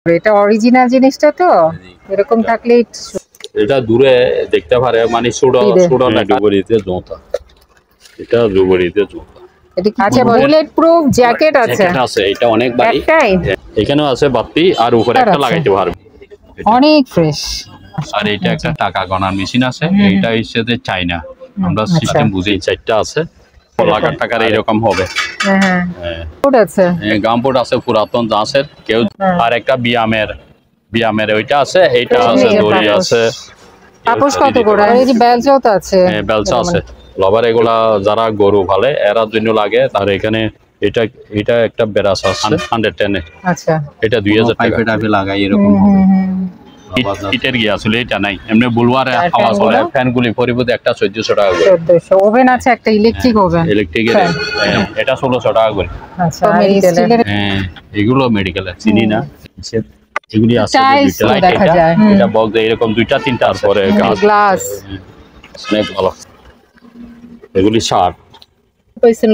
এটা অরিজিনাল জিনিসটা তো এরকম থাকলে এটা দূরে দেখতে পারে মানে ছোট ছোট না ডুবরিতে জোতা এটা ডুবরিতে জোতা আচ্ছা বুলেট প্রুফ জ্যাকেট আছে আছে এটা অনেক ভারী এখানেও আছে বাতি আর উপরে একটা লাগাইতে পারবে অনেক ফ্রেশ আর এটা একটা টাকা গণার মেশিন আছে এটা হচ্ছে চাইনা আমরা সিস্টেম বুঝি চারটা আছে লাখ টাকার এরকম হবে হ্যাঁ কোড আছে গামবোর্ড আছে পুরাতন দাসের কেউ আর একটা বিয়ামের ওইটা আছে এইটা আছে দড়ি আছে তাপস কত করে এই যে বেলচাও তো আছে হ্যাঁ বেলচা আছে লবার এগুলা যারা গরু ভালে এরার জন্য লাগে আর এখানে এটা এটা একটা বেরাস আছে 110 এ আচ্ছা এটা 2000 টাকা পাইপে লাগাই এরকম হবে ইটের গিয়ে আসলে এটা নাই এমনি বুলওয়ারে হাওয়া চলে ফ্যানগুলি পরিবর্তে একটা 1400 টাকা করে 1400 ওভেন আছে একটা ইলেকট্রিক ওভেন ইলেকট্রিকের এটা 1600 টাকা করে আচ্ছা মেডিকেলের এগুলো মেডিকেলের চিনি না এগুলি আছে লাইট এটা বক্স এরকম দুইটা তিনটা পরে গ্লাস অনেক ভালো এগুলি শার্ট পয়সন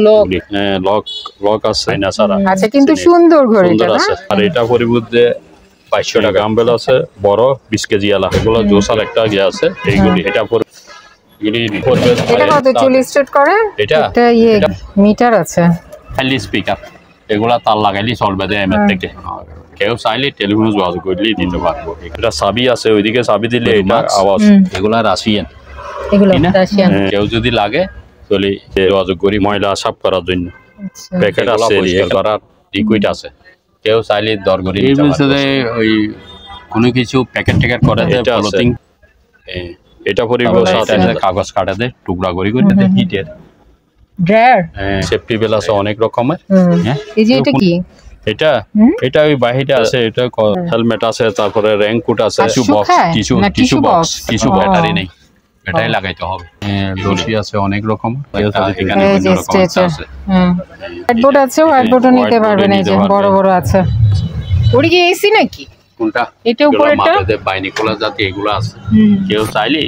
লক আছে না সারা আচ্ছা কিন্তু সুন্দর ঘড়িটা না আর এটা পরিবর্তে 2200 টাকা আম্বেল আছে বড় 20 কেজি আলা এগুলো জোসার একটা গিয়ে আছে এইগুলি এটা এগুলি এটা কত চুল স্ট্রেট করে এটা মিটার আছে খালি স্পিকার এগুলা তার লাগাইলি চলবে দে এমএর থেকে কেউ চাইলে টেলিফোন যোগাযোগ করলেই দিতে পারবো এটা চাবি আছে ওইদিকে চাবি দিলে এটা আওয়াজ এগুলা রাশিয়ান এগুলো রাশিয়ান কেউ যদি লাগে তাহলে যোগাযোগ করি ময়লা সাফ করার জন্য প্যাকেট আছে করার লিকুইড আছে কেউ চাইলে দর করি এই বলছে যে ওই কোনো কিছু প্যাকেট ট্যাকেট করে দেয় পলিথিন এটা পরিবেশ আছে কাগজ কাটা দেয় টুকরা করে করে দেয় হিটের ড্রায়ার সেফটি বেল আছে অনেক রকমের হ্যাঁ এই যে এটা কি এটা ওই বাহিরে আছে এটা হেলমেট আছে তারপরে রেইনকোট আছে টিস্যু বক্স ব্যাটারি নেই ব্যাটারি লাগাইতে হবে দড়ি আছে অনেক রকম এখানে বিভিন্ন রকম আছে হোয়াইটবোর্ড আছে হোয়াইটবোর্ডও নিতে পারবেন এই যে বড় বড় আছে ওড়ি কি এসি নাকি কোনটা এটা উপরেটা মাথাতে বাইনিকুলার জাতীয় এগুলো আছে কেউ চাইলে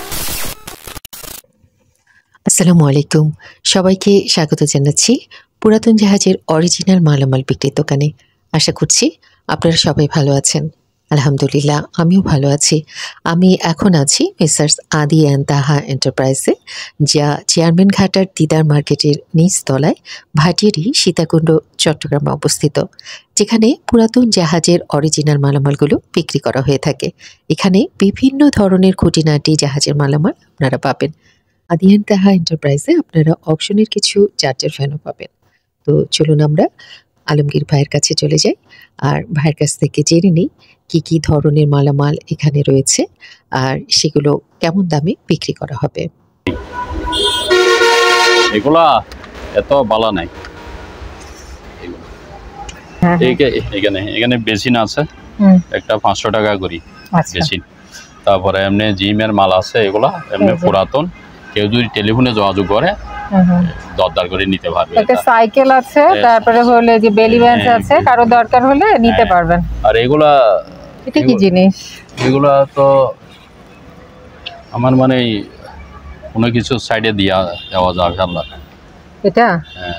আসসালামু আলাইকুম সবাইকে স্বাগত জানাচ্ছি পুরাতন জাহাজের অরিজিনাল মালামাল বিক্রির দোকানে আশা করছি আপনারা সবাই ভালো আছেন আলহামদুলিল্লাহ আমিও ভালো আছি আমি এখন আছি মেসার্স আদি অ্যান্ড তাহা এন্টারপ্রাইজে যা চেয়ারম্যান ঘাটার দিদার মার্কেটের নিচতলায় ভাটিয়ারি সীতাকুণ্ড চট্টগ্রামে অবস্থিত যেখানে পুরাতন জাহাজের অরিজিনাল মালামালগুলো বিক্রি করা হয়ে থাকে এখানে বিভিন্ন ধরনের খুঁটিনাটি জাহাজের মালামাল আপনারা পাবেন আদি অ্যান্ড তাহা এন্টারপ্রাইজে আপনারা অপশনের কিছু চার্জার ফ্যানও পাবেন তো চলুন আমরা আলমগীর ভাইয়ের কাছে চলে যাই আর ভাইয়ের কাছ থেকে জেনে নিই কী কী ধরনের মালামাল এখানে রয়েছে আর সেগুলো কেমন দামে বিক্রি করা হবে এগুলা এত ভালো নাই এখানে বেসিন আছে একটা 500 টাকা করি বেসিন তারপরে এমনি জিমের মাল আছে এগুলা এমনি পুরাতন কেউ যদি টেলিফোনে যোগাযোগ করে দরদার করে নিতে পারবে একটা সাইকেল আছে তারপরে হলে যে বেলি ব্যান্ড আছে কারো দরকার হলে নিতে পারবেন আর এগুলা এটা কি জিনিস এগুলা তো আমার মানে কোনো কিছু সাইডে দেওয়া যাবে আল্লাহ এটা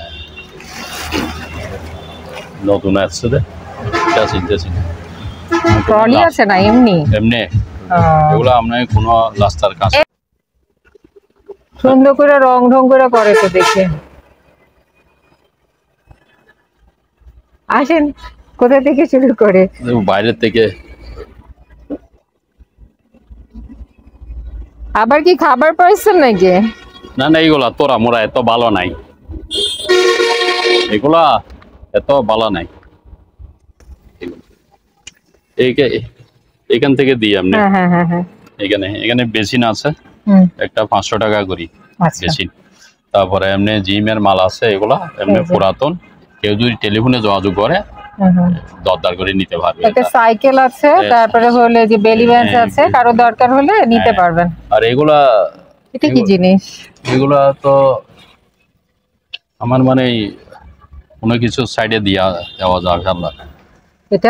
নতুন আসছে রে এটা চিন্তা ট্রলি আছে না এমনি এগুলা আপনার কোনো রাস্তার কাজ সুন্দর করে রং ঢং করে করে তো দেখে আসেন কোথা থেকে শুরু করে বাইরে থেকে আবার কি খাবার পাইছেন নাকি না না এগুলা তোরা মোরা এত ভালো নাই এগুলা এত ভালো নাই এখান থেকে দিই আপনি এখানে বেসিন আছে একটা 500 টাকা করি বেসিন তারপরে এমনি জিমের মাল আছে এগুলা এমনি পুরাতন কেউ যদি টেলিফোনে যোগাযোগ করে দরদার করে নিতে পারবে একটা সাইকেল আছে তারপরে হলে যে বেলি ব্যান্ড আছে কারো দরকার হলে নিতে পারবেন আর এগুলা এটা কি জিনিস এগুলা তো আমার মানে কোনো কিছু সাইডে দেওয়া যাবে আল্লাহ এটা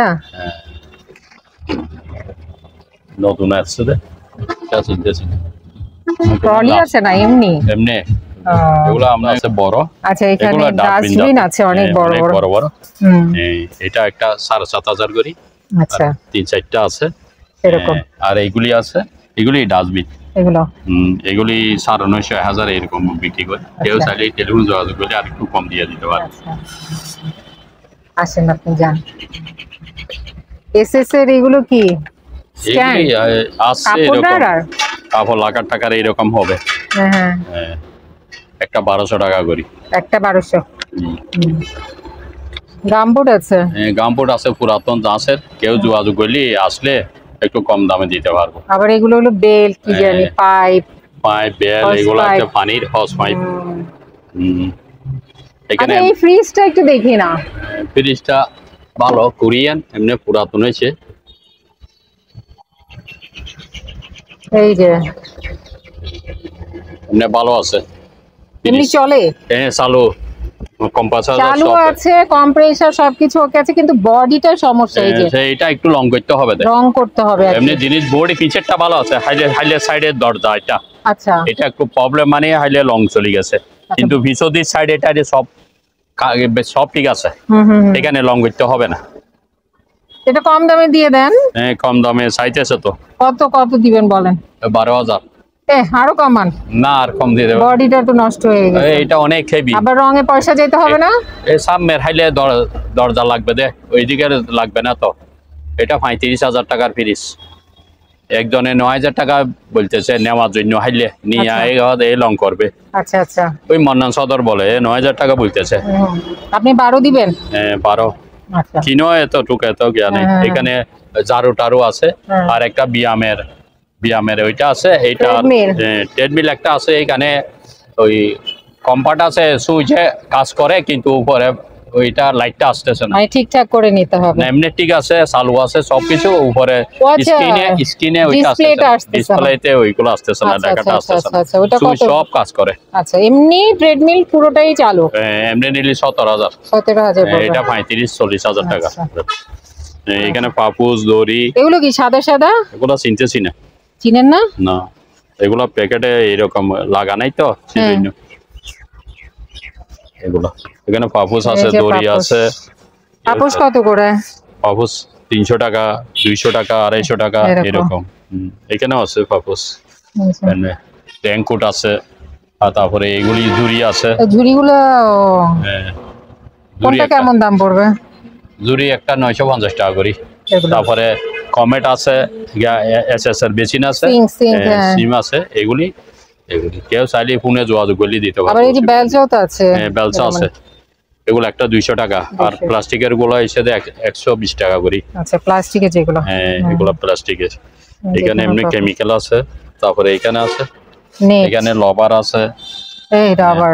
নতুন আসছে রে এটা চিন্তা ট্রলি আছে না এমনি এগুলো আমরা আছে বড় আচ্ছা এখানে ডাস্টবিন আছে অনেক বড় বড় এটা একটা 7500 করি আচ্ছা, 3-4টা আছে এরকম। আর এইগুলি আছে, এগুলি ডাস্টবিন। এগুলো এগুলি 9,500 এরকম বিক্রি করে। কেউ আচ্ছা। চাইলে টেলিফোন যোগাযোগ করলে আর একটু কম দিয়ে দিতে পারে। আচ্ছা, আসেন আপনি যান। এসএস এর এগুলো কি স্ট্যান্ড? এগুলি আছে কাপড় এরকম আর কাপড় লাগার টাকার এরকম হবে। হ্যাঁ, একটা 1200 টাকা করি। একটা 1200। গামবুট আছে? গামবুট আছে পুরাতন দাঁশের, কেউ যোগাযোগ করলে আসলে একটু কম দামে দিতে পারবো। আবার এগুলো হলো বেল্ট, কি জানি, পাইপ বেল, Hose এগুলো pipe। আছে পানির হস পাইপ। এখানে আচ্ছা, এই ফ্রিজটা একটু দেখি না। ফ্রিজটা ভালো, কোরিয়ান, এমনি পুরাতন হয়েছে। এই যে এমনি ভালো আছে, এমনি চলে, চালু, কম্প্রেসার চালু আছে, কম্প্রেসার সবকিছু ওকে আছে, কিন্তু বডিটার সমস্যা। এই যে এটা একটু লং করতে হবে, রং করতে হবে আর কি। এমনি জিনিস বডি পিছেরটা ভালো আছে, হাইলে সাইডের দরজা এটা, আচ্ছা, এটা একটু প্রবলেম, মানে হাইলে লং চলে গেছে, কিন্তু ভিতরের সাইড এটা সব ঠিক আছে, এখানে লং করতে হবে না। এটা কম দামে দিয়ে দেন। কম দামে চাইতেছে তো। কত দিবেন বলেন? 12,000। আরো কমান না, আর কম দিয়ে দেবো, বডিটা তো নষ্ট হয়ে গেছে। এটা অনেক হেভি। আবার রঙে পয়সা যেতে হবে না? এই সামনের হাইলে দরজা লাগবে, ওইদিকে লাগবে না তো। এটা 35,000 টাকার ফ্রিজ, একজনে 9,000 টাকা বলতেছে নেওয়ার জন্য, হাইলে নিয়ে এই লং করবে। আচ্ছা, ওই মন্নান সদর বলে 9,000 টাকা বলতেছে। আপনি 12 দিবেন? 12। আচ্ছা, কিনো এত জ্ঞান নেই। এখানে জারু টারু আছে, আর একটা বিয়ামের ওইটা আছে, এইটা ট্রেডমিল একটা আছে। এখানে ওই কম্পার্ট আছে, সুইচে কাজ করে, কিন্তু উপরে ওইটা লাইটটা আসতেছে না, ঠিকঠাক করে নিতে হবে। এমনি ঠিক আছে, চালু আছে সবকিছু, উপরে স্ক্রিনে ওইটা ডিসপ্লেতে ওইগুলো আসতেছে না, দেখাটা আসতেছে না, সুইচ সব কাজ করে। আচ্ছা, এমনি ট্রেডমিল পুরোটাই চালু? এমনি নিলে 17,000। এটা 35-40,000 টাকা। এখানে পাপুস, দড়ি, এগুলো কি সাদা? এগুলো চিনতেছি না। চিনেন না? না, এগুলো প্যাকেটে এরকম লাগা নাই তো, সেজন্য। এগুলো এখানে পাপুস আছে, দড়ি আছে। পাপুস কত করে? পাপুস 300 টাকা, 200 টাকা, 250 টাকা এরকম। এখানেও আছে পাপুস, ট্যাঙ্কুট আছে, আর তারপরে এগুলি ঝুড়ি আছে। ঝুড়িগুলো কোনটা কেমন দাম পড়বে? ঝুড়ি একটা 950 টাকা করি। তারপরে কমেট আছে, এসএস এর বেসিন আছে, সিম আছে, এগুলি কেউ চাইলে ফোনে যোগাযোগ করলে দিতে পারবে। আবার এই যে বেলচাও তো আছে? বেলচা আছে, এগুলো একটা 200 টাকা, আর প্লাস্টিকের গুলো হিসেবে 120 টাকা করি। আচ্ছা, প্লাস্টিকের যেগুলো? এগুলো প্লাস্টিকের। এখানে এমনি কেমিক্যাল আছে, তারপরে এখানে আছে, এখানে লবার আছে, এই রাবার।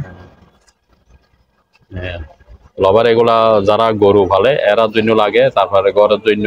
লবার এগুলা যারা গরু ভালে এরার জন্য লাগে, তারপরে ঘরের জন্য।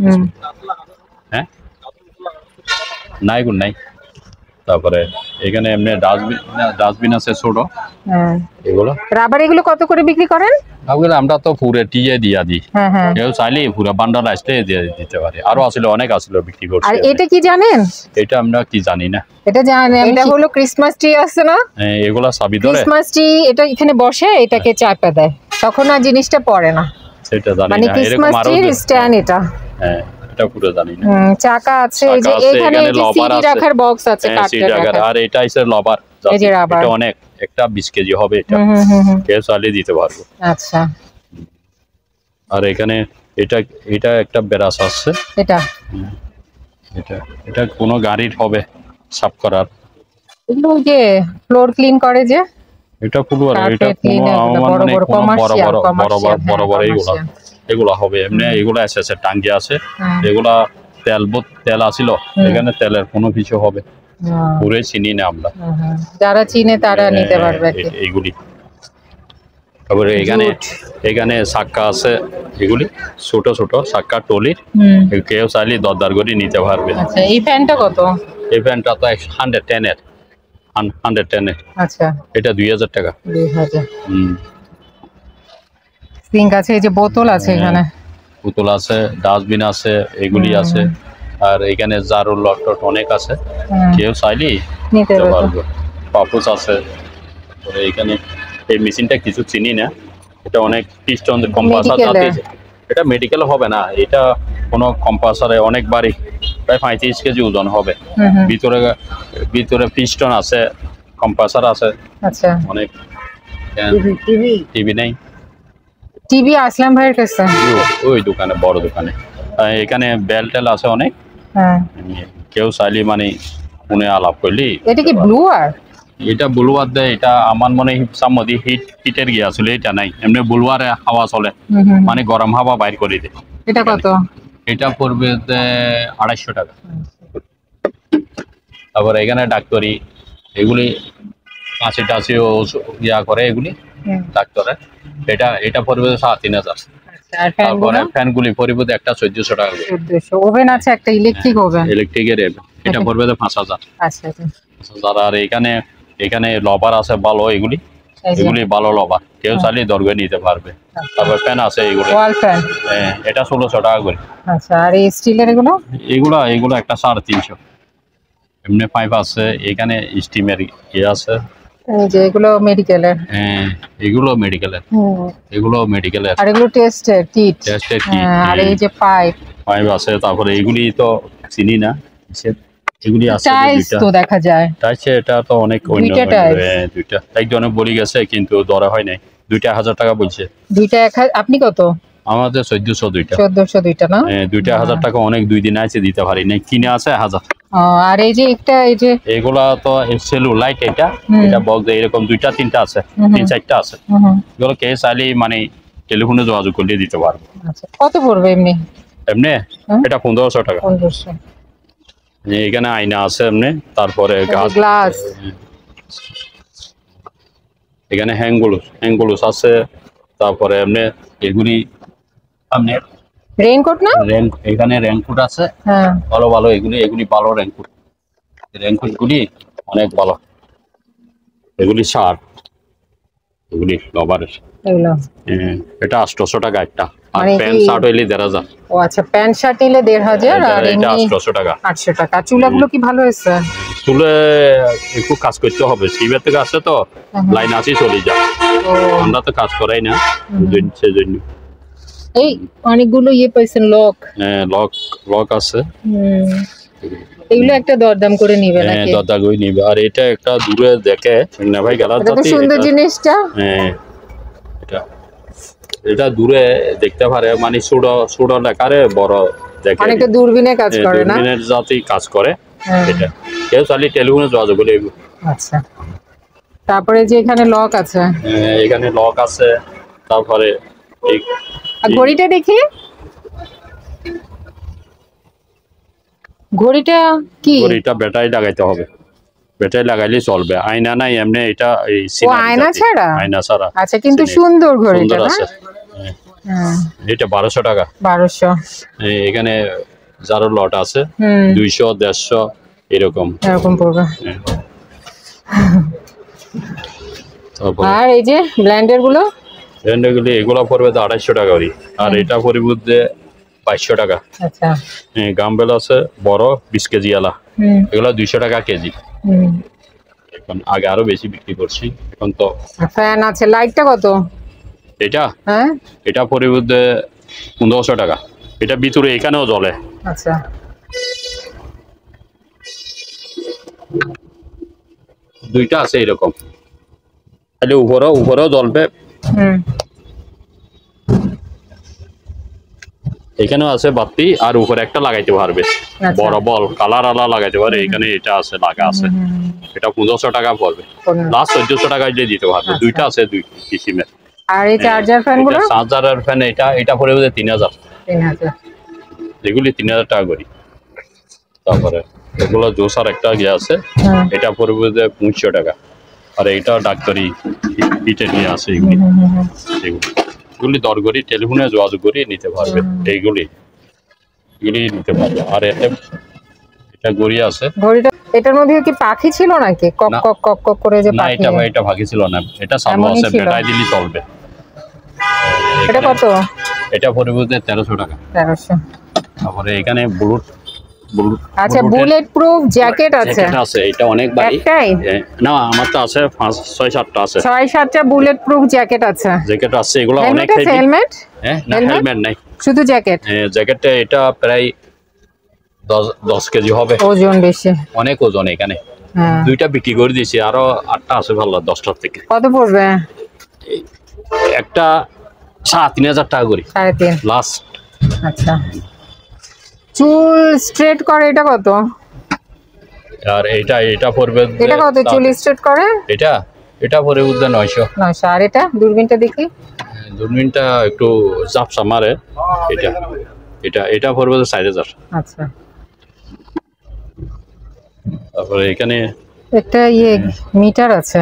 নাই। তারপরে এখানে এমনি ডাস্টবিন আছে ছোট, এগুলো রাবার। এগুলো কত করে বিক্রি করেন? আমরা তো পুরো টিয়ে দিয়া দিই, কেউ চাইলে পুরো বান্ডাল আসলে দিয়ে দিতে পারে। আরো আসলে অনেক আসলে বিক্রি করছে। আর এটা কি জানেন? এটা আমরা কি জানি না। এটা জানেন? এটা হলো ক্রিসমাস ট্রি আছে না? এগুলা চাবি ধরে ক্রিসমাস ট্রি, এটা এখানে বসে, এটাকে চাপা দেয়, তখন আর জিনিসটা পড়ে না। সেটা জানি না। মানে ক্রিসমাস ট্রির স্ট্যান্ড এটা। এটা পুরো জানি না। চাকা আছে, এই যে এখানে সিডি রাখার বক্স আছে, কাঠের রাখার। আর এটা হইছে লবার, এটা অনেক, একটা 20 কেজি হবে এটা, কেউ চাইলে দিতে পারবো। আচ্ছা, আর এখানে এটা একটা ব্রাশ আছে, এটা কোনো গাড়ির হবে সাফ করার। এগুলো যে ফ্লোর ক্লিন করে যে, এটা পুরো, এটা কোনো বড় এগুলা হবে এমনি। এগুলা এসেছে টাঙ্গি আছে, এগুলা তেল আসিল, এখানে তেলের কোনো কিছু হবে পুরো চিনি না আমরা, যারা চিনে তারা নিতে পারবে এইগুলি। তারপরে এখানে চাক্কা আছে, এগুলি ছোট চাক্কা টলির, কেউ চাইলে দরদার করে নিতে পারবে। আচ্ছা, এই ফ্যানটা কত? এই ফ্যানটা তো 110 এর। আচ্ছা, এটা 2000 টাকা। 2000। সিঙ্ক আছে, এই যে বোতল আছে, এখানে বোতল আছে, ডাস্টবিন আছে, এগুলি আছে, আর এখানে জারু লট অনেক আছে, কেউ চাইলে নিতে পারবে। পাপুস আছে। এখানে এই মেশিনটা কিছু চিনি না, এটা অনেক পিস্টন কম্পাসার জাতীয়, এটা মেডিকেল হবে না, এটা কোনো কম্পাসারে অনেক বাড়ি, প্রায় 35 কেজি ওজন হবে। ভিতরে ভিতরে পিস্টন আছে, কম্পাসার আছে। আচ্ছা, অনেক টিভি নেই। টিভি আসলাম ভাইয়ের কাছে। ওই দোকানে, বড় দোকানে। এখানে বেল টেল আছে অনেক। হ্যাঁ, কেউ চাইলে মানে ফোনে আলাপ করলি। এটা কি ব্লু আর? এটা বুলওয়ার দেয়, এটা আমার মনে হিপসামদি হিটের গিয়ে আসলে এটা নাই, এমনি বুলওয়ারে হাওয়া চলে, মানে গরম হাওয়া বাইর করে দেয়। এটা কত? এটা পড়বে 250 টাকা। তারপরে এখানে ডাক্তারি এগুলি 80 ইয়া করে এগুলি ডাক্তারে, এটা পড়বে 3500। আর তারপরে ফ্যানগুলি পড়বে একটা 1400 টাকা। 1400। ওভেন আছে একটা, ইলেকট্রিক ওভেন, ইলেকট্রিকের, এটা পড়বে 5000। আচ্ছা আচ্ছা। আর এখানে লবার আছে ভালো, এগুলি ভালো লবার, কেউ চাইলে দরকার নিতে পারবে। তারপর ফ্যান আছে এগুলো, ওয়াল ফ্যান, এটা 1600 টাকা করে। আচ্ছা, আর এই স্টিলের এগুলো একটা 350। এমনি পাইপ আছে, এখানে স্টিমের আছে, এই যে এগুলো মেডিকেলের। এগুলো মেডিকেলের। আর এগুলো টেস্টের কিট। আর এই যে পাইপ আছে। তারপরে এগুলি তো চিনি না, এগুলি আছে টাইলস তো দেখা যায়। টাইলস এটা তো অনেক অন্য, দুইটা একজনে বলি গেছে কিন্তু ধরা হয় নাই। 2000 টাকা বলছে। দুইটা আপনি কত? আমাদের 1400 দুইটা। 1400 দুইটা না? 2000 টাকা অনেক, 2 দিন আছে দিতে পারি নাই, কিনে আছে 1000। আর এই যে একটা, এই যে এগুলা তো সেলুলাইট, এটা বলতে এরকম 2টা 3টা আছে, 3-4টা আছে। এগুলো কে চাইলে মানে টেলিফোনে যোগাযোগ করলে দিতে পারবো। আচ্ছা, কত পড়বে এমনি? এটা 1500 টাকা। 1500। এখানে আয়না আছে এমনি, তারপরে গ্লাস, এখানে হ্যাঙ্গুলস আছে। তারপরে এমনি এগুলি সামনে রেইনকোট না, এখানে রেইনকোট আছে। ভালো এগুলি ভালো রেইনকোট গুলি অনেক ভালো। এগুলি শার্ট, এগুলি লবারের। এটা 800 টাকা একটা। আর প্যান্ট শার্ট হইলে 1500। ও আচ্ছা, প্যান্ট শার্ট নিলে 1500 আর এটা 800 টাকা। 800 টাকা। চুলাগুলো কি ভালো হয়েছে? চুলে একটু কাজ করতে হবে, সিবের থেকে আসছে তো, লাইন আসি চলে যায়, আমরা তো কাজ করাই না সেজন্য। এই অনেকগুলো পাইছেন লক আছে। এগুলো একটা দরদাম করে নিবে নাকি? দরদাম করে নিবে। আর এটা একটা দূরে দেখে না ভাই, গেলার এটা সুন্দর জিনিসটা। এটা দূরে দেখতে পারে, মানে ছোট লেখারে বড় দেখে। অনেকে দূরবীনে কাজ করে না, দূরবীনের জাতি কাজ করে। এটা কেউ চাইলে টেলিফোনে যোগাযোগ করলে। আচ্ছা, তারপরে যে এখানে লক আছে, এখানে লক আছে। তারপরে এই ঘড়িটা দেখি, ঘড়িটা কি? ঘড়িটা ব্যাটারি লাগাইতে হবে, ব্যাটারি লাগাইলে চলবে। আয়না নাই এমনি, এটা এই আয়না ছাড়া। আচ্ছা, কিন্তু সুন্দর ঘড়িটা না? এটা 1200 টাকা। 1200। এখানে জারো লট আছে, 200 150 এরকম পড়বে। আর এই যে ব্লেন্ডার গুলো, এগুলো পড়বে 250 টাকা করে। আর এটা পড়বে 2200 টাকা। আচ্ছা, গাম্বেল আছে বড় 20 কেজি আলা, এগুলো 200 টাকা কেজি। এখন আগে আরো বেশি বিক্রি করছি এখন তো। ফ্যান আছে। লাইটটা কত? এটা পড়বে 1500 টাকা। এটা ভিতরে এখানেও জ্বলে। আচ্ছা, দুইটা আছে এরকম, তাহলে উপরেও জ্বলবে। এখানেও আছে বাতি, আর উপরে একটা লাগাইতে পারবে, বড় বল কালার আলা লাগাইতে পারে। এখানে এটা আছে, লাগা আছে। এটা 1500 টাকা পড়বে, লাস্ট 1400 টাকা দিয়ে দিতে পারবে। দুইটা আছে, 2 কিসিমের। আর এই চার্জার ফ্যান গুলো, চার্জারের ফ্যান এটা পড়বে 3000। এগুলি 3000 টাকা করি। তারপরে এগুলো জোসার একটা ইয়ে আছে, এটা পড়বে 500 টাকা। আর এটা ডাক্তারি হিটের নিয়ে আছে। এগুলি দর করি, টেলিফোনে যোগাযোগ করে নিতে পারবে। এগুলি নিতে পারবে। আর এটা গড়ি আছে। ঘড়িটা, এটার মধ্যে কি পাখি ছিল নাকি? কক কক কক কক করে যে পাখি? না, এটা পাখি ছিল না, এটা চালু আছে, ব্যাটারি দিলে চলবে। এটা কত? এটা পড়বে 1300 টাকা। 1300। তারপরে এখানে ব্লুট, আচ্ছা, বুলেট প্রুফ জ্যাকেট আছে। এটা অনেক ভারী। না, আমার তো আছে 6-7টা আছে। 6-7টা বুলেট প্রুফ জ্যাকেট আছে। এগুলো অনেক হেলমেট। না, হেলমেট নাই। শুধু জ্যাকেট? জ্যাকেটটা এটা প্রায় 10 কেজি হবে। ওজন বেশি, অনেক ওজন এখানে। হ্যাঁ। দুইটা বিক্রি করে দিয়েছি, আরো 8টা আছে ভালো 10টার থেকে। কত পড়বে? একটা 3,500 টাকা করে 3.5 লাস্ট। আচ্ছা, চুল স্ট্রেট করে এটা কত? আর এটা পড়বে, এটা কত চুল স্ট্রেট করে? এটা পড়ে উদ্দে 900। আর এটা দূরবীনটা দেখি। দূরবীনটা একটু ঝাপসা মারে। এটা পড়বে 4,000। আচ্ছা, তারপরে এখানে একটা মিটার আছে।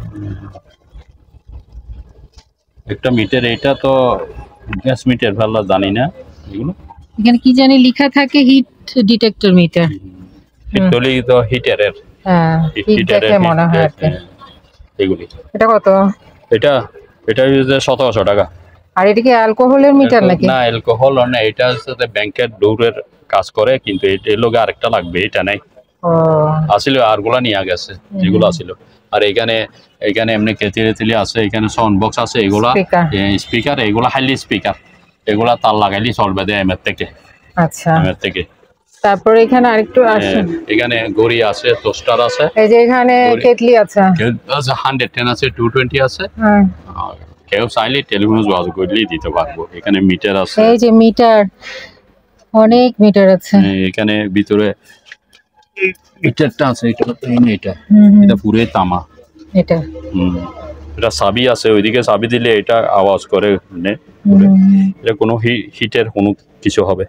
একটা মিটার, এটা তো গ্যাস মিটার ভালো জানি না এগুলো। এখানে কি জানি লেখা থাকে, হিট ডিটেক্টর মিটার। হিটলি তো হিটারের, হ্যাঁ, হিট দেখে মনে হয় আর কি। এগুলি। এটা কত? এটা 1700 টাকা। আর এটা কি অ্যালকোহলের মিটার নাকি? না, অ্যালকোহল না, এটা হচ্ছে ব্যাংকের ডোরের কাজ করে, কিন্তু এর লগে আরেকটা লাগবে, এটা নাই। ও আসলে আরগুলা নিয়ে গেছে যেগুলো আছিল। আর এখানে এমনি কেতিলি আছে, এখানে সাউন্ড বক্স আছে, এগুলা স্পিকার, এগুলা হাইলি স্পিকার, এগুলা তার লাগাইলি চলবে দেয় এমের থেকে। আচ্ছা, এমের থেকে। তারপরে এখানে আরেকটু আছে, এখানে ঘড়ি আছে, টোস্টার আছে, এই যে এখানে কেটলি আছে, 110 আছে, 220 আছে। হ্যাঁ, কেউ চাইলে টেলিফোন যোগাযোগ করলেই দিতে পারবো। এখানে মিটার আছে, এই যে মিটার, অনেক মিটার আছে। এখানে ভিতরে মিটারটা আছে, এটা পুরোই তামা। এটা চাবি আছে, ওইদিকে চাবি দিলে এটা আওয়াজ করে, এটা কোনো হিটের কোনো কিছু হবে।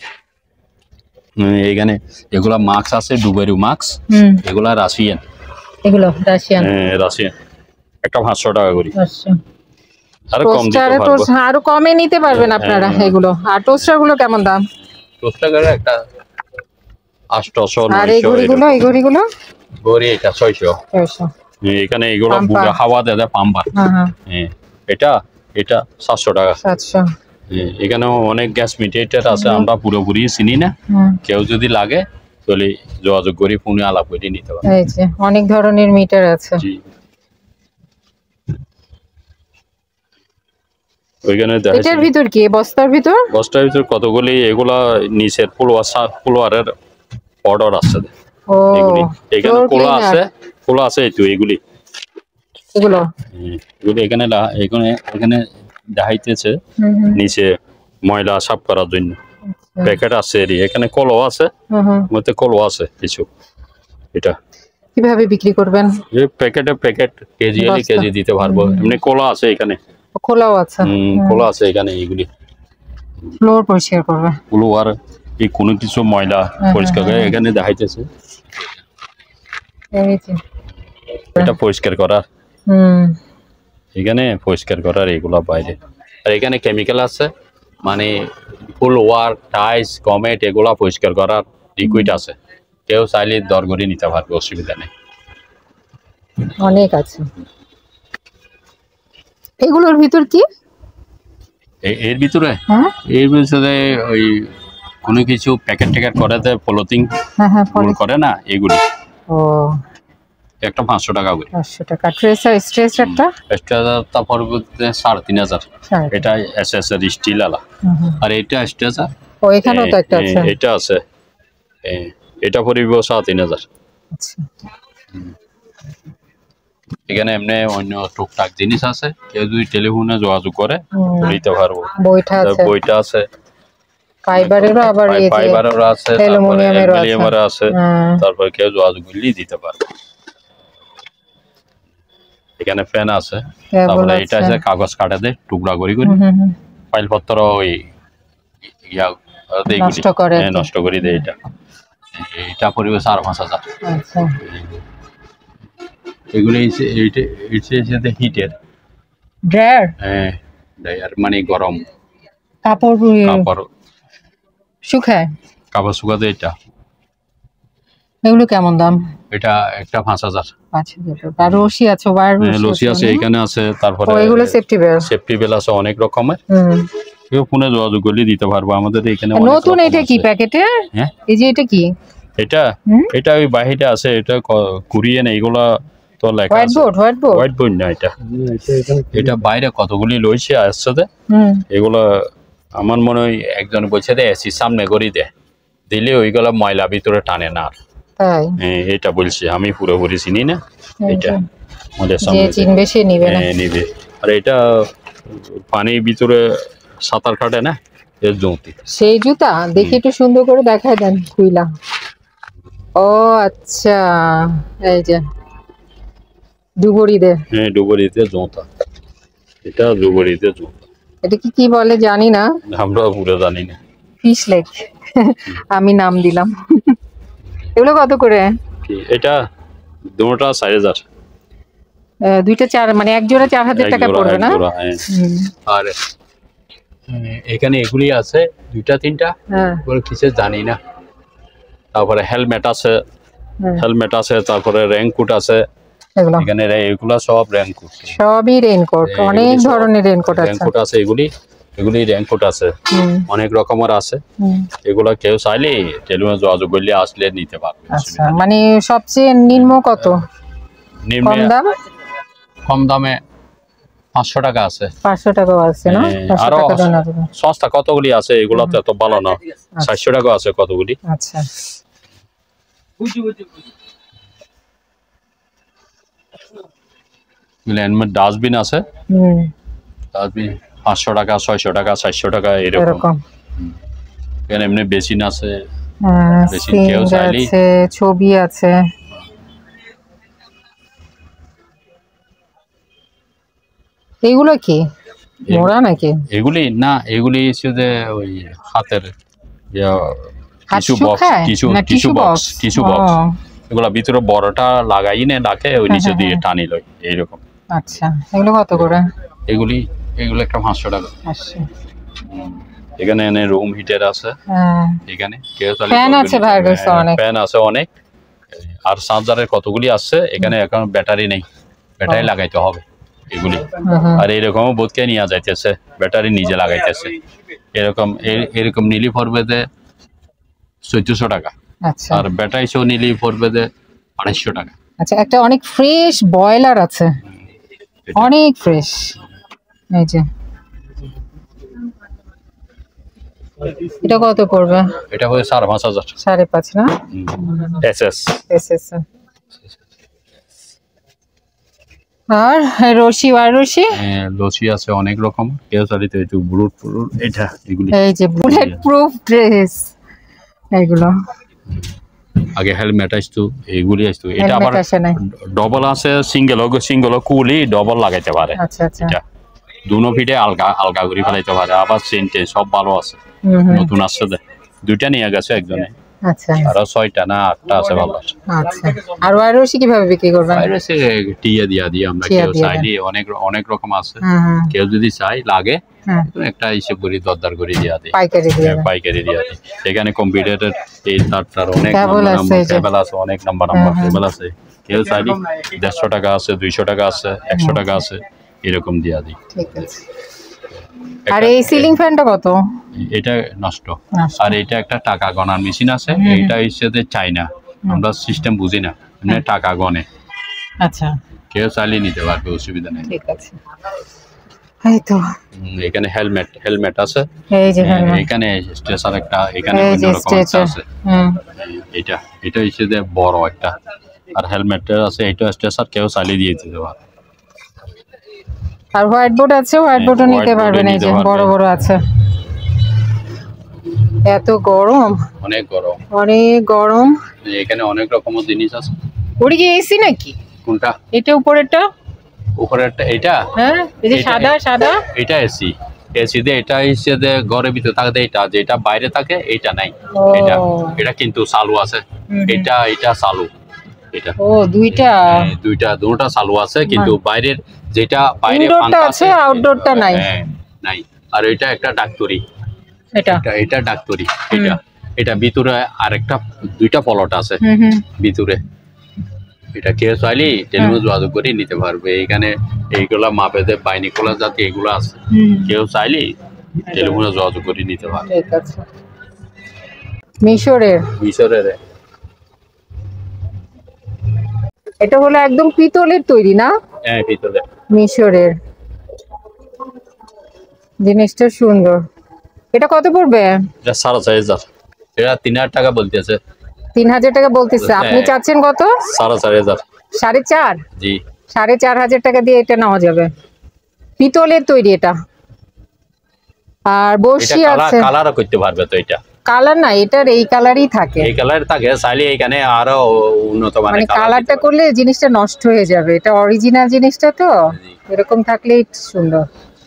এখানে এগুলা মাস্ক আছে, ডুবেরু মাস্ক, এগুলা রাশিয়ান। এগুলো রাশিয়ান? রাশিয়ান। একটা 500 টাকা করে। আরো কম দিতে টোস্টারে তো পারবো, আরো কমে নিতে পারবেন আপনারা এগুলো। আর টোস্টার গুলো কেমন দাম? টোস্টার একটা 800, আর এই ঘড়িগুলো? ঘড়ি এটা 600। এখানে এগুলো হাওয়া দেয় পাম্পার। এটা 700 টাকা। 700। এখানেও অনেক গ্যাস মিটার আছে, আমরা পুরোপুরি চিনি না। কেউ যদি লাগে তাহলে যোগাযোগ করি, ফোনে আলাপ করে নিতে পারবে। এই যে অনেক ধরনের মিটার আছে। ওইখানে এটার ভিতর কি? বস্তার ভিতর কতগুলি, এগুলা নিচের ফ্লোয়ারের অর্ডার আছে। ও, এখানে খোলা আছে এই তো এগুলো এখানে দেখাইতেছে নিচে ময়লা সাফ করার জন্য প্যাকেট আছে। এখানে কলও আছে, মধ্যে কলও আছে কিছু। এটা কিভাবে বিক্রি করবেন? এই প্যাকেট কেজি দিতে পারবো। এমনি কলা আছে, এখানে খোলাও আছে। খোলা আছে এখানে। এগুলি ফ্লোর পরিষ্কার করবে, ফ্লোর এই কোনো কিছু ময়লা পরিষ্কার করে এখানে দেখাইতেছে। এটা পরিষ্কার করার, এখানে পরিষ্কার করার এগুলা বাইরে। আর এখানে কেমিক্যাল আছে, মানে ফুল ওয়ার, টাইস, কমেট, এগুলা পরিষ্কার করার লিকুইড আছে। কেউ চাইলে দর করে নিতে পারবে, অসুবিধা নেই। অনেক আছে। এগুলোর ভিতর কি? এর ভিতরে ওই কোনো কিছু প্যাকেট করে দেয়, পলিথিন করে না, এগুলি। ও, একটা 500 টাকা করে। 500 টাকা। স্ট্রেচারটা পড়বে 3,500। এটা এসএস এর স্টিল আলা। আর এটা স্ট্রেচার, ও এখানেও তো একটা আছে। এটা আছে, এটা পড়বে 3,500। আচ্ছা, এখানে এমনি অন্য টুকটাক জিনিস আছে, কেউ যদি টেলিফোনে যোগাযোগ করে নিতে পারবো। বইটা আছে, ফাইবারেরও আছে, অ্যালুমিনিয়ামেরও আছে। তারপর কেউ যোগাযোগ করলে দিতে পারবে। এখানে ফ্যান আছে, তারপরে এটা আছে কাগজ কাটা দেয় টুকরা করে ফাইল পত্র ওই নষ্ট করে দেয়। এটা পড়বে 4-5 হাজার। এগুলো হিটের ড্রায়ার, মানে গরম কাপড় শুকায়, কাপড় শুকাতে। এটা এগুলো কেমন দাম? এটা একটা 5,000। 5,000। আর রশি আছে, রশি আছে এখানে আছে। তারপরে এগুলো সেফটি বেল আছে অনেক রকমের। কেউ ফোনে যোগাযোগ করলে দিতে পারবো। আমাদের এখানে নতুন। এটা কি প্যাকেটে? এই যে এটা কি? এটা ওই বাহিরে আছে, এটা কুরিয়ান। এইগুলা তো লেখা আছে হোয়াইট বোর্ড না, এটা বাইরে কতগুলি লইছে আসছে। এগুলা আমার মনে হয় একজন বলছে যে এসি সামনে করি দিলে ওইগুলো ময়লা ভিতরে টানে না আর। তাই এটা বলছি, আমি পুরোপুরি চিনি না এটা। যে চিনবে সে নিবে না। নিবে। আর এটা পানির ভিতরে সাঁতার কাটে না, এর জুতি। সেই জুতা দেখি একটু সুন্দর করে দেখায় দেন খুইলা। ও আচ্ছা, এই যে ডুবুরিদের। হ্যাঁ, ডুবুরিদের জুতা। এটা ডুবুরিদের জুতা। এটা কি বলে জানি না, আমরা পুরো জানি না। ফিশ লেগ আমি নাম দিলাম। এগুলো কত করে? এটা দুটোটা 4000। দুইটা 4 মানে এক জোড়া 4000 টাকা পড়বে না? আর এখানে এগুলি আছে 2টা 3টা, ওগুলো কিছু জানি না। তারপরে হেলমেট আছে, তারপরে রেইনকোট আছে। এখানে এগুলা সব রেইনকোট, সবই রেইনকোট। অনেক ধরনের রেইনকোট আছে। রেইনকোট আছে, এগুলি রেইনকোট আছে, অনেক রকমের আছে। এগুলা কেউ চাইলে টেলিফোনে যোগাযোগ করলে আসলে নিতে পারবে। আচ্ছা, মানে সবচেয়ে নিম্ন কত? কম দাম? কম দামে 500 টাকা আছে। 500 টাকাও আছে না? আরো সস্তা কতগুলি আছে, এগুলা তো এত ভালো না। 700 টাকা আছে কতগুলি। আচ্ছা, ডাস্টবিন আছে, ডাস্টবিন 500 টাকা, 600 টাকা, 400 টাকা এরকম। এখানে এমনি বেসিন আছে, বেসিন কেউ চাইলে। ছবি আছে। এগুলো কি মোড়া নাকি? এগুলি না, এগুলি শুধু ওই হাতের কিছু বক্স। এগুলা ভিতরে বড়টা লাগাই না রাখে, ওই নিচে দিয়ে টানি লয় এইরকম। আচ্ছা, এগুলো কত করে? এগুলো একটা 500 টাকা। এখানে রুম হিটার আছে, এখানে ফ্যান আছে, ফ্যান আছে অনেক। আর চার্জারের কতগুলি আছে এখানে। এখন ব্যাটারি নেই, ব্যাটারি লাগাইতে হবে এগুলি। আর এরকম বোধকে নিয়ে যাইতেছে, ব্যাটারি নিজে লাগাইতেছে। এরকম নিলি পড়বে যে 1400 টাকা। আর ব্যাটারি সহ নিলি পড়বে যে 250 টাকা। আচ্ছা, একটা অনেক ফ্রেশ বয়লার আছে, অনেক ফ্রেশ। এই যে এটা কত পড়বে? এটা হচ্ছে 5,500। 5.5 না? এসএস। আর রশি আছে অনেক রকম। কেউ চালিত একটু বুলেট প্রুফ, এটা এগুলি। এই যে বুলেট প্রুফ ড্রেস এগুলো। আগে হেলমেট আসতো, এইগুলি আসতো। এটা আবার ডবল আছে, সিঙ্গেল কুলি ডবল লাগাইতে পারে। আচ্ছা, এটা দুনো ফিটে আলগা করে ফেলাইতে পারে। আবার সেন্টে সব ভালো আছে, নতুন আসছে। 2টা নিয়ে গেছে একজনে। আচ্ছা, আরো 6টা না 8টা আছে ভালো। আচ্ছা, আর ওয়ারোসি কিভাবে বিক্রি করবেন? ওয়ারোসি টিয়া দিয়া আমরা, কেউ চাইলে অনেক রকম আছে। কেউ যদি চাই লাগে একটা হিসেব করে দরদার করে দিয়া দেয়, পাইকারি দিয়া দেয়। এখানে কম্পিউটারের এই তারটার অনেক কেবল আছে, অনেক নাম্বার কেবল আছে। কেউ চাইলে 150 টাকা আছে, 200 টাকা আছে, 100 টাকা আছে, এরকম দিয়া দিই। ঠিক আছে। আর এই সিলিং ফ্যানটা কত? এটা নষ্ট। আর এটা একটা টাকা গণার মেশিন আছে, এটা হচ্ছে চাইনা। আমরা সিস্টেম বুঝি না, মানে টাকা গনে। আচ্ছা, কেউ চাইলে নিতে পারবে, অসুবিধা নেই। ঠিক আছে। এই তো এখানে হেলমেট আছে, এই যে এখানে স্ট্রেচার একটা, এখানে অন্য রকম আছে। এটা হচ্ছে যে বড় একটা। আর হেলমেটের আছে, এটা স্ট্রেচার কেউ চাইলে দিয়ে দিতে পারে। আর হোয়াইট বোর্ড আছে, হোয়াইট বোর্ডও নিতে পারবেন। এই যে বড় আছে। এত গরম, অনেক গরম। এখানে অনেক রকমের জিনিস আছে। ওটা কি এসি নাকি? কোনটা? এটা উপরেরটা। এটা? হ্যাঁ, এই যে সাদা। এটা এসি দিয়ে। এটা হচ্ছে যে ঘরের ভিতরে থাকে, এটা যেটা বাইরে থাকে এটা নাই। এটা কিন্তু চালু আছে। এটা চালু। এটা দুটা চালু আছে, কিন্তু বাইরের যেটা বাইরে পাঙ্খা আছে, আউটডোরটা নাই। নাই। আর এটা একটা ডাক্তারি। এটা ডাক্তারি। এটা ভিতরে আরেকটা 2টা প্লট আছে ভিতরে। এটা কেউ চাইলে টেলিফোনে যোগাযোগ করে নিতে পারবে। এখানে এইগুলা মাপে যে বাইনিকুলার জাতি এগুলো আছে, কেউ চাইলে টেলিফোনে যোগাযোগ করে নিতে পারবে। ঠিক আছে। মিশরের এটা হলো একদম পিতলের তৈরি না? হ্যাঁ, পিতলের। মিশরের জিনিসটা সুন্দর। এটা কত পড়বে? এটা 4,500, এটা 3,000 টাকা বলতেছে। 3,000 টাকা বলতেছে, আপনি হ্যাঁ। চাচ্ছেন কত? 4,500। 4.5? জি। 4,500 টাকা দিয়ে এটা নেওয়া যাবে, পিতলের তৈরি এটা। আর এটা বর্ষি আছে, কালারও করতে পারবে তো? এটা কালার না, এটার এই কালারই থাকে। এই কালার থাকে, চাইলে এখানে আরো উন্নত মানে মানের কালারটা করলে জিনিসটা নষ্ট হয়ে যাবে, এটা অরিজিনাল জিনিসটা তো, জি। এরকম থাকলেই সুন্দর।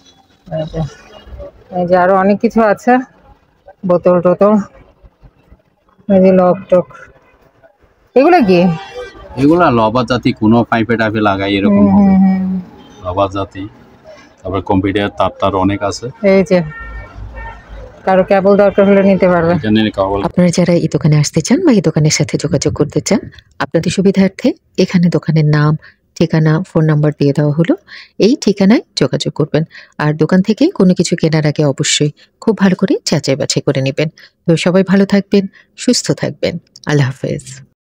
এই যে আরো অনেক কিছু আছে, বোতল টোতল, এই যে লক টক, এগুলো কি? এগুলা লবা জাতি, কোনো পাইপে টাইপে লাগাই এরকম হবে, লবা জাতি। তারপর কম্পিউটার তার অনেক আছে। এই যে কারো কেবল দরকার হলে নিতে পারবে। এখানে কেবল আপনারা যারা এই দোকানে আসতে চান বা এই দোকানের সাথে যোগাযোগ করতে চান, আপনাদের সুবিধার্থে এখানে দোকানের নাম, ঠিকানা, ফোন নাম্বার দিয়ে দেওয়া হলো। এই ঠিকানায় যোগাযোগ করবেন। আর দোকান থেকে কোনো কিছু কেনার আগে অবশ্যই খুব ভালো করে যাচাই বাছাই করে নেবেন। তো সবাই ভালো থাকবেন, সুস্থ থাকবেন। আল্লাহ হাফেজ।